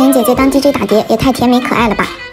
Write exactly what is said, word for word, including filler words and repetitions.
年姐姐当 D J 打碟也太甜美可爱了吧！